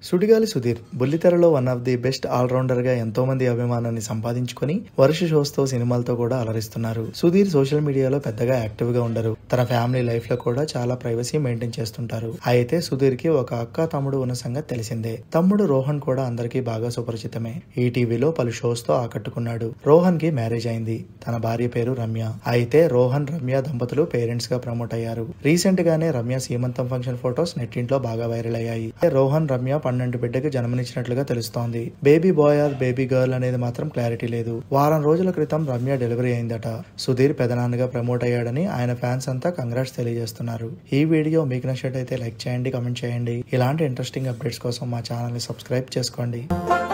సుడిగాలి సుధీర్ బుల్లితెరలో one of the best allrounder గా ఎంతో మంది అభిమానాన్ని సంపాదించుకుని వరుస షోస్ తో సినిమాలతో కూడా అలరిస్తున్నారు. సుధీర్ సోషల్ మీడియాలో పెద్దగా యాక్టివ్ గా ఉండరు. తన ఫ్యామిలీ లైఫ్ లో కూడా చాలా ప్రైవసీ మెయింటైన్ చేస్తుంటారు. అయితే సుధీర్ కి ఒక అక్క తమ్ముడు ఉన్న సంగతి తెలిసిందే. తమ్ముడు రోహన్ కూడా అందరికీ బాగా సుపరిచితమే. ఈటీవీలో పలు షోస్ తో ఆకట్టుకున్నాడు. రోహన్ కి మ్యారేజ్ అయింది. తన భార్య పేరు రమ్య. అయితే రోహన్ రమ్య దంపతులు పేరెంట్స్ గా ప్రమోట్ అయ్యారు. రీసెంట్ గానే రమ్య సీమంతం ఫంక్షన్ ఫొటోస్ నెట్టింట్లో బాగా వైరల్ అయ్యాయి. రోహన్ రమ్య 12 బిడ్డకి జన్మనిచ్చినట్లుగా తెలుస్తోంది. Baby boy or baby girl అనేది మాత్రం క్లారిటీ లేదు. వారం రోజుల క్రితం రమ్య డెలివరీ అయిందట. సుధీర్ పెదనాన్నగా ప్రమోట్ అయ్యాడని ఆయన ఫ్యాన్స్ అంతా కంగ్రాట్స్ తెలియజేస్తున్నారు. ఈ వీడియో మీకు నచ్చినట్లయితే లైక్ చేయండి, కమెంట్ చేయండి. ఇలాంటి ఇంట్రెస్టింగ్ అప్డేట్స్ కోసం మా ఛానల్ ని సబ్స్క్రైబ్ చేసుకోండి.